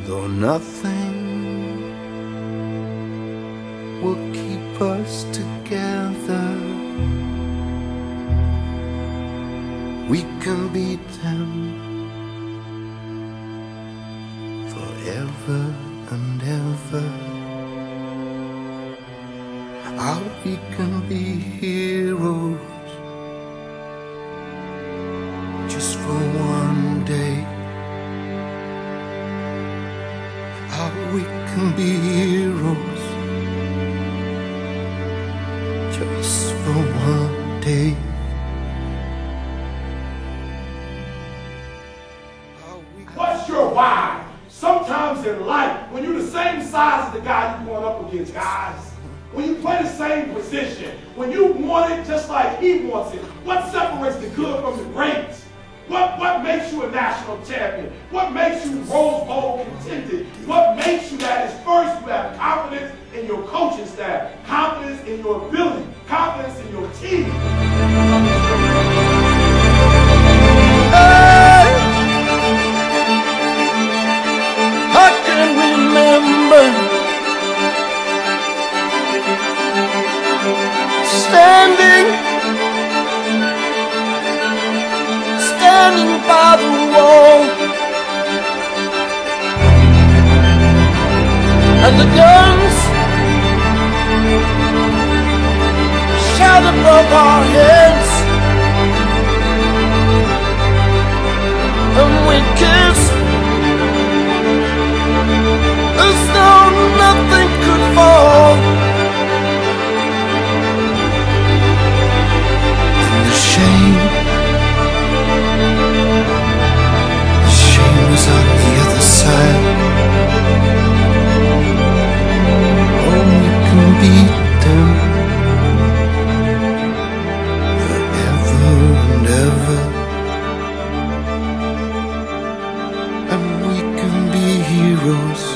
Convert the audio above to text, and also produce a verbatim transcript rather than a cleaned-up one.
though nothing will keep us together, we can beat them forever and ever. How we can be heroes just for one day. How we can be heroes just for one day. What's your why? Sometimes in life, when you're the same size as the guy you're going up against, guys, when you play the same position, when you want it just like he wants it, what separates the good from the great? What, what makes you a national champion? What makes you Rose Bowl contended? What makes you that is first you have confidence in your coaching staff, confidence in your ability, confidence in your team. Hey, I can remember standing, standing by the wall, and the guns shout above our heads, and we kiss as though nothing could fall. And the shame, the shame was on the other side. Oh, we can beat them forever and ever, and we can be heroes